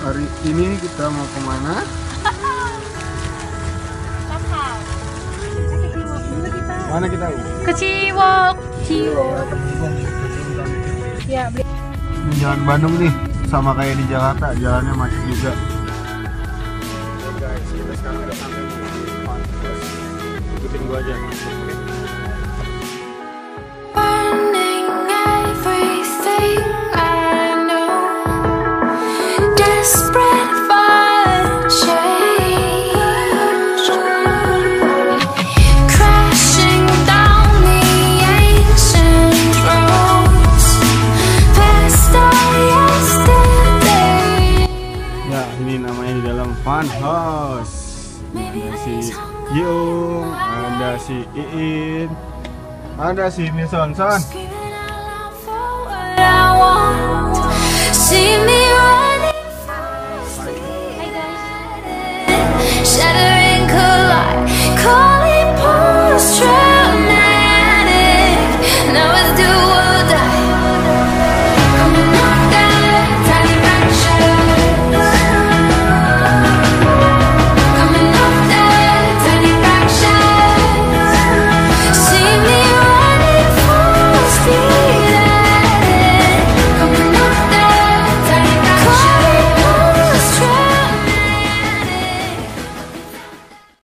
Hari ini kita mau kemana? Mana kita? Ke Ciwok. Ya, beli. Ini jalan Bandung nih, sama kayak di Jakarta, jalannya macet juga. Guys, kita sekarang udah sampai di Pantes. Ikutin gua aja. Fun House. Ada si Yung, ada si Iin, ada si Nison Son.